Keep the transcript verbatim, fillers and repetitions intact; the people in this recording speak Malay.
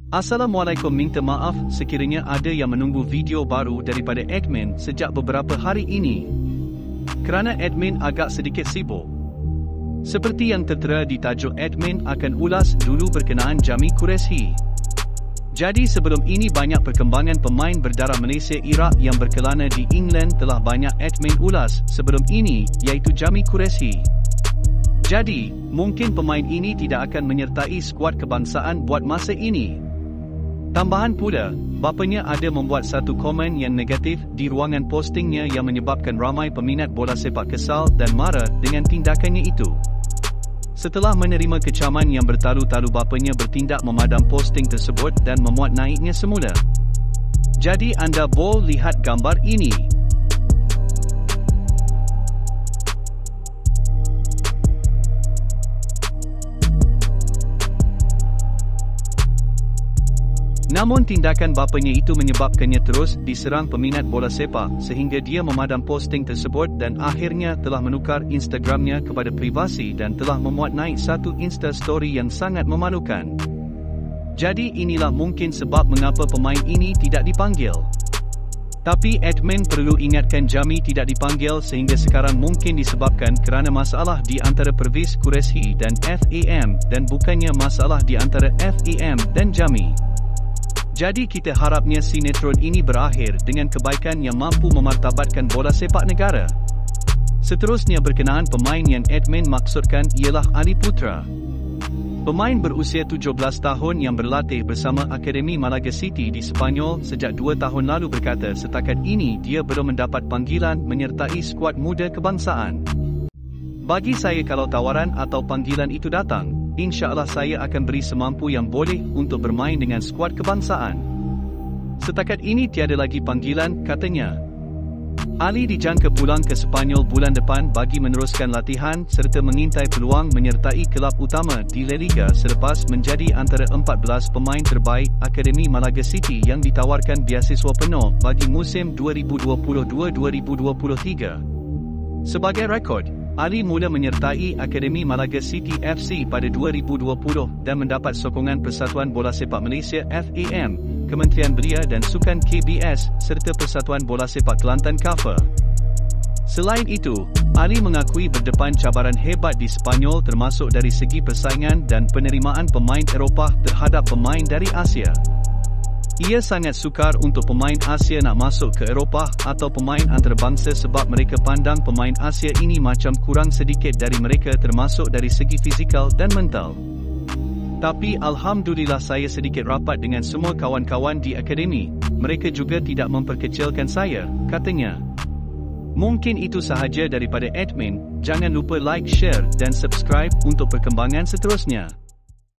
Assalamualaikum, minta maaf sekiranya ada yang menunggu video baru daripada admin sejak beberapa hari ini. Kerana admin agak sedikit sibuk. Seperti yang tertera di tajuk, admin akan ulas dulu berkenaan Jami Qureshi. Jadi sebelum ini banyak perkembangan pemain berdarah Malaysia Iraq yang berkelana di England telah banyak admin ulas sebelum ini, iaitu Jami Qureshi. Jadi, mungkin pemain ini tidak akan menyertai skuad kebangsaan buat masa ini. Tambahan pula, bapanya ada membuat satu komen yang negatif di ruangan postingnya yang menyebabkan ramai peminat bola sepak kesal dan marah dengan tindakannya itu. Setelah menerima kecaman yang bertalu-talu, bapanya bertindak memadam posting tersebut dan memuat naiknya semula. Jadi anda boleh lihat gambar ini. Namun tindakan bapanya itu menyebabkannya terus diserang peminat bola sepak sehingga dia memadam posting tersebut dan akhirnya telah menukar Instagramnya kepada privasi dan telah memuat naik satu Insta story yang sangat memalukan. Jadi inilah mungkin sebab mengapa pemain ini tidak dipanggil. Tapi admin perlu ingatkan Jami tidak dipanggil sehingga sekarang mungkin disebabkan kerana masalah di antara Pervez Qureshi dan F A M dan bukannya masalah di antara F A M dan Jami. Jadi kita harapnya sinetron ini berakhir dengan kebaikan yang mampu memartabatkan bola sepak negara. Seterusnya berkenaan pemain yang admin maksudkan ialah Ali Putra. Pemain berusia tujuh belas tahun yang berlatih bersama Akademi Malaga City di Sepanyol sejak dua tahun lalu berkata setakat ini dia belum mendapat panggilan menyertai skuad muda kebangsaan. Bagi saya, kalau tawaran atau panggilan itu datang, insya-Allah saya akan beri semampu yang boleh untuk bermain dengan skuad kebangsaan. Setakat ini tiada lagi panggilan, katanya. Ali dijangka pulang ke Sepanyol bulan depan bagi meneruskan latihan serta mengintai peluang menyertai kelab utama di La Liga selepas menjadi antara empat belas pemain terbaik Akademi Malaga City yang ditawarkan beasiswa penuh bagi musim dua ribu dua puluh dua dua ribu dua puluh tiga. Sebagai rekod, Ali mula menyertai Akademi Malaga City F C pada dua ribu dua puluh dan mendapat sokongan Persatuan Bola Sepak Malaysia F A M, Kementerian Belia dan Sukan K B S serta Persatuan Bola Sepak Kelantan K A F A. Selain itu, Ali mengakui berdepan cabaran hebat di Sepanyol termasuk dari segi persaingan dan penerimaan pemain Eropah terhadap pemain dari Asia. Ia sangat sukar untuk pemain Asia nak masuk ke Eropah atau pemain antarabangsa sebab mereka pandang pemain Asia ini macam kurang sedikit dari mereka termasuk dari segi fizikal dan mental. Tapi Alhamdulillah saya sedikit rapat dengan semua kawan-kawan di akademi. Mereka juga tidak memperkecilkan saya, katanya. Mungkin itu sahaja daripada admin. Jangan lupa like, share dan subscribe untuk perkembangan seterusnya.